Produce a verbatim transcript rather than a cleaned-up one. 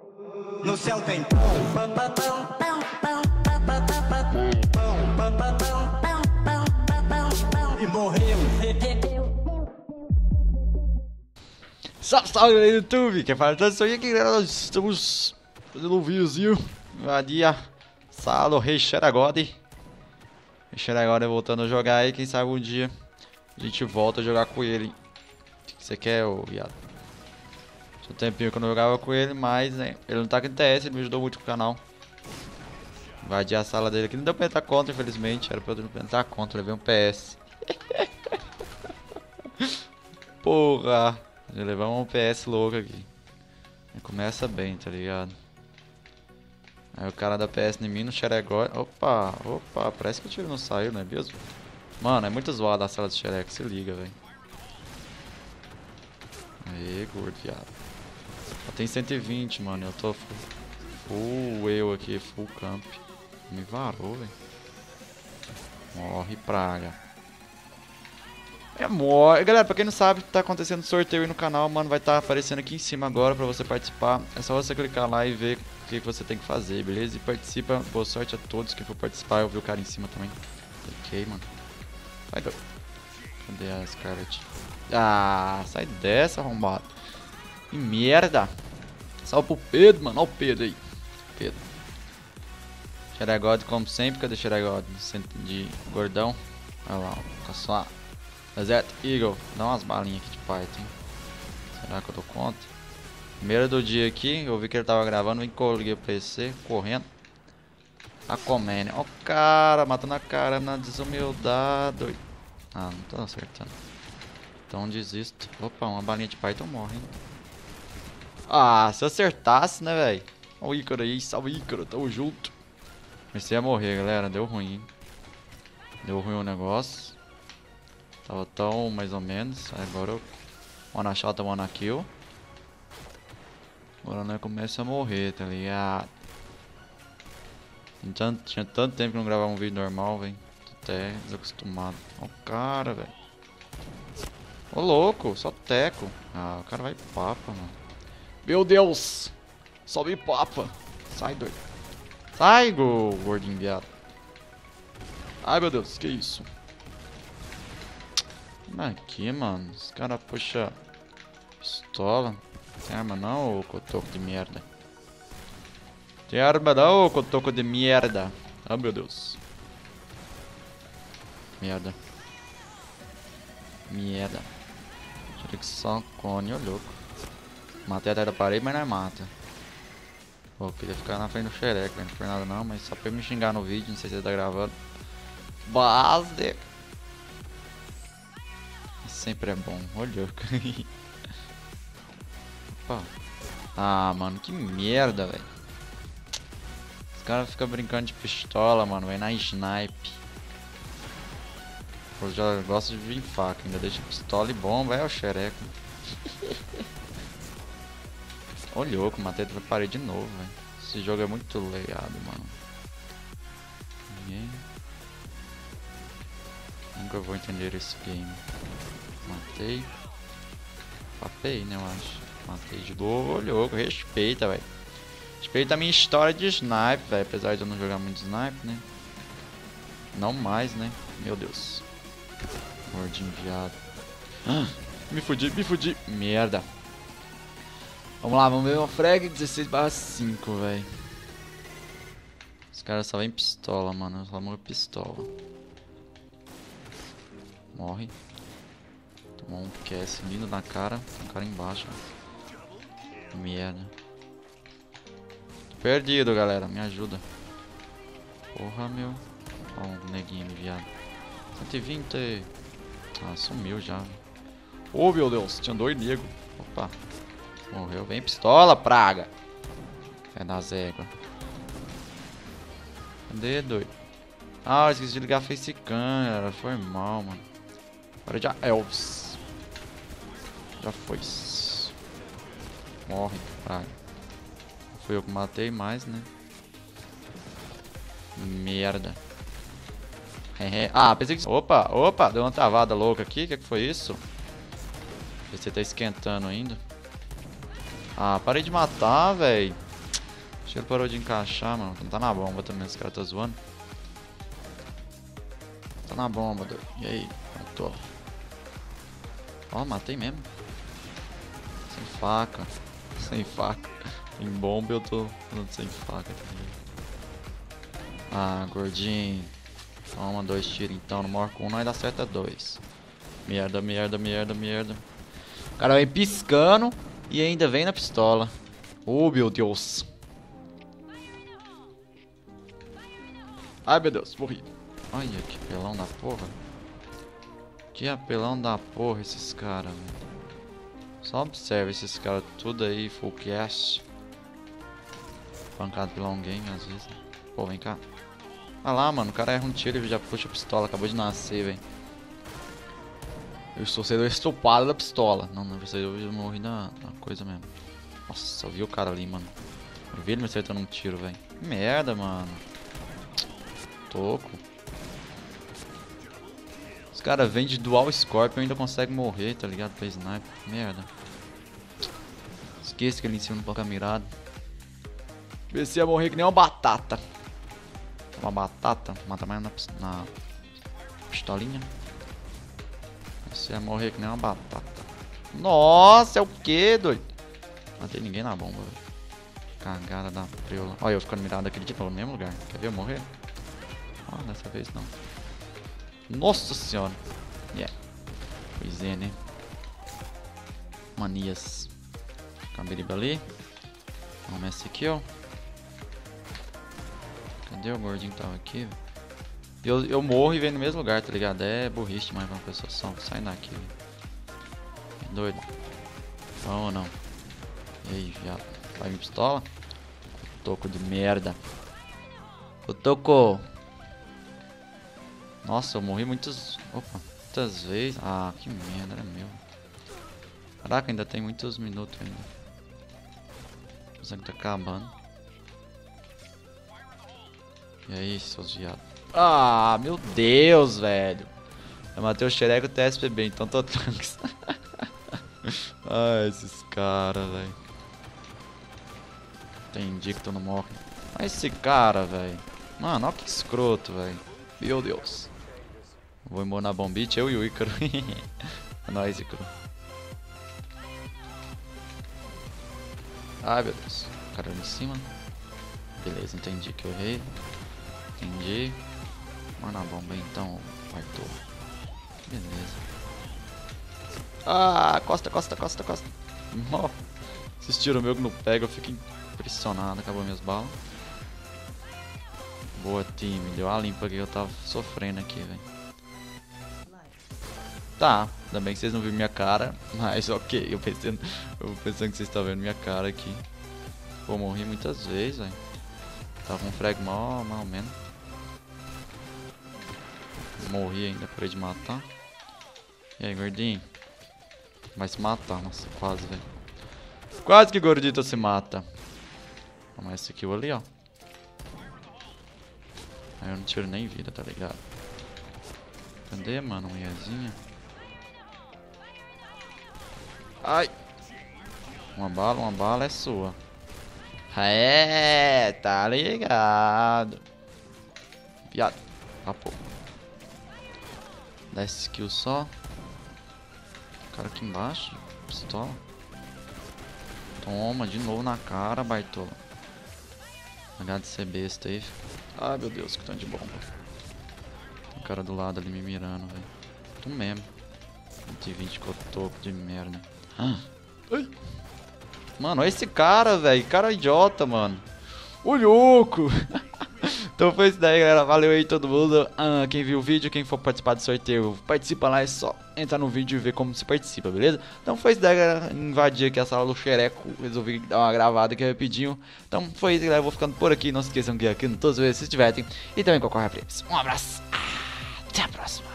No céu tem e morreu. Salve, salve aí, YouTube! Quem fala tanto isso aí, galera? Nós estamos fazendo um videozinho. Invadir a sala, o Rei Xeragode. O Xeragode voltando a jogar aí. Quem sabe um dia a gente volta a jogar com ele. O que você quer, ô viado? Tinha um tempinho que eu não jogava com ele, mas né, ele não tá com T S, ele me ajudou muito com o canal. Invadir a sala dele aqui. Não deu pra entrar contra, infelizmente. Era pra eu não entrar contra, levei um P S. Porra! Já levamos um P S louco aqui. Começa bem, tá ligado? Aí o cara da P S em mim no Xeregode. Opa, opa, parece que o tiro não saiu, não é mesmo? Mano, é muito zoado a sala de Xereg, se liga, velho. Aê, gordo, viado. Só tem cento e vinte, mano. Eu tô full, full eu aqui, full camp. Me varou, velho. Morre, praga. É morre. Galera, pra quem não sabe, tá acontecendo sorteio aí no canal, mano. Vai estar tá aparecendo aqui em cima agora pra você participar. É só você clicar lá e ver o que, que você tem que fazer, beleza? E participa. Boa sorte a todos que for participar. Eu vi o cara em cima também. Ok, mano. Sai do... Cadê a Scarlet? Ah, sai dessa, arrombado. Que merda. Salve pro Pedro, mano. Olha o Pedro aí. Pedro. Xeragode, como sempre. Cadê Xeragode? De gordão. Olha lá, ó. Com a sua... Desert Eagle, dá umas balinhas aqui de Python. Será que eu dou conta? Primeiro do dia aqui, eu vi que ele tava gravando, vim coliguei o P C, correndo. A comendo. Ó o cara, matando a cara na desumildade. Ah, não tô acertando. Então desisto. Opa, uma balinha de Python morre, hein? Ah, se eu acertasse, né, velho? Ó o Ícaro aí, salve Ícaro, tamo junto. Comecei a morrer, galera, deu ruim, hein? Deu ruim o negócio. Tava tão mais ou menos. Agora eu. One shot, one kill. Agora nós começa a morrer, tá ligado? Tinha, tinha tanto tempo que não gravava um vídeo normal, velho. Tô até desacostumado. Ó o cara, velho. Ô louco, só teco. Ah, o cara vai papa, mano. Meu Deus! Sobe papa. Sai, doido. Sai, go, gordinho viado. Ai, meu Deus, que isso? Aqui, mano, os caras puxam pistola. Tem arma não, ô cotoco de merda? Tem arma não, ô cotoco de merda? Ah, meu Deus. Merda. Merda. Tira que só cone, ô louco. Matei até da parede, mas não é mata. Pô, queria ficar na frente do xereco, não foi nada não, mas só pra me xingar no vídeo, não sei se ele tá gravando. Base. Sempre é bom, olha. Opa. Ah, mano, que merda, velho. Os caras ficam brincando de pistola, mano, vai na snipe. Eu já gosto de vir em faca, ainda deixa pistola e bomba, é o xereco. Ô louco, matei pra parede de novo, velho. Esse jogo é muito legado, mano. Ninguém... Nunca vou entender esse game. Matei. Papei, né, eu acho. Matei de novo. Ô, louco, respeita, velho. Respeita a minha história de snipe, velho. Apesar de eu não jogar muito snipe, né. Não mais, né. Meu Deus. Gordinho viado. Ah, me fudi, me fudi. Merda. Vamos lá, vamos ver uma frag dezesseis barra cinco, velho. Os caras só vêm pistola, mano. Só morre pistola. Morre. Tomou um Q S lindo na cara. Tem um cara embaixo. Merda. Tô perdido, galera. Me ajuda. Porra, meu. Ó, um neguinho viado. cento e vinte. Ah, sumiu já. Oh, meu Deus. Tinha dois negros. Opa. Morreu. Vem pistola, praga. É das éguas. Cadê, doido? Ah, eu esqueci de ligar a facecam, galera. Foi mal, mano. Agora já Elvis. Já foi. Morre, praga. Fui eu que matei mais, né? Merda. Ah, pensei que... Opa, opa, deu uma travada louca aqui. O que, que foi isso? Você tá esquentando ainda. Ah, parei de matar, velho. Acho que ele parou de encaixar, mano. Não tá na bomba também, esse cara tá zoando. Tá na bomba, doido. E aí? Matou. Ó, matei mesmo. Sem faca. Sem faca. Em bomba eu tô sem faca. Ah, gordinho. Toma dois tiros então. No morre com um, nós dá certo é dois. Merda, merda, merda, merda. O cara vem piscando e ainda vem na pistola. Oh, meu Deus. Ai, meu Deus, morri. Olha que apelão da porra. Que apelão da porra esses caras, velho. Só observa esses caras tudo aí, full cast. Pancado pelo long game às vezes. Pô, vem cá. Olha lá, mano, o cara erra um tiro e já puxa a pistola. Acabou de nascer, velho. Eu estou sendo estupado da pistola. Não, não, eu morri na, na coisa mesmo. Nossa, eu vi o cara ali, mano. Eu vi ele me acertando um tiro, velho. Merda, mano. Toco. Os caras vêm de dual Scorpion e ainda conseguem morrer, tá ligado? Pra sniper. Merda. Esqueci que ele em cima não pode ficar mirado. Pensei ia morrer que nem uma batata. Uma batata. Mata mais na, na pistolinha. Pensei ia morrer que nem uma batata. Nossa, é o que, doido? Matei ninguém na bomba, velho. Cagada da preula. Olha eu ficando mirado aquele tipo no mesmo lugar. Quer ver eu morrer? Ó, oh, dessa vez não. Nossa senhora. Yeah. Pois é, né? Manias. Caberiba ali. Vamos esse aqui, ó. Cadê o gordinho que tava aqui? Eu, eu morro e venho no mesmo lugar, tá ligado? É burrice, mas uma pessoa só sai daqui. É doido. Vamos ou não? E aí, viado? Vai minha pistola? Toco de merda. O toco. Nossa, eu morri muitas... Opa, muitas vezes. Ah, que merda, era meu. Caraca, ainda tem muitos minutos ainda. O sangue tá acabando. E aí, seus viados. Ah, meu Deus, velho. Eu matei o xereco T S P B, então tô tranks. Ah, esses caras, velho. Entendi que tu não morre. Olha esse cara, velho. Mano, olha que escroto, velho. Meu Deus. Vou embora na bombite, eu e o Ícaro. É nóis, Ícaro. Ai, meu Deus. O cara ali em cima. Beleza, entendi que eu errei. Entendi. Bora na bomba aí, então, Arthur. Beleza. Ah, costa, costa, costa, costa. Oh, esses tiros meus que não pega, eu fico impressionado. Acabou minhas balas. Boa, time. Deu a limpa aqui, eu tava sofrendo aqui, velho. Tá, ainda bem que vocês não viram minha cara, mas ok, eu pensando, eu pensando que vocês estão vendo minha cara aqui. Pô, morri muitas vezes, velho. Tava um frag mal, mal menos. Morri ainda, parei de matar. E aí, gordinho? Vai se matar, nossa, quase, velho. Quase que gordito se mata. Toma esse kill ali, ó. Aí eu não tiro nem vida, tá ligado? Cadê, mano? Mulherzinha. Ai! Uma bala, uma bala é sua. É, tá ligado. Viado. Ah, pô. Dá esse kill só. O cara aqui embaixo. Pistola. Toma, de novo na cara, baitola. H de ser besta aí. Ai, meu Deus, que tanto de bomba. Tem um cara do lado ali me mirando, velho. Tu mesmo. cento e vinte cotoco de merda. Ah. Ai. Mano, olha esse cara, velho. Cara idiota, mano. O louco. Então foi isso daí, galera. Valeu aí todo mundo. Ah, quem viu o vídeo, quem for participar do sorteio, participa lá. É só entrar no vídeo e ver como se participa, beleza? Então foi isso daí, galera. Invadir aqui a sala do xereco. Resolvi dar uma gravada aqui rapidinho. Então foi isso, galera. Eu vou ficando por aqui. Não se esqueçam que aqui no Todos os se tiverem. E também concorre a prêmios. Um abraço. Até a próxima.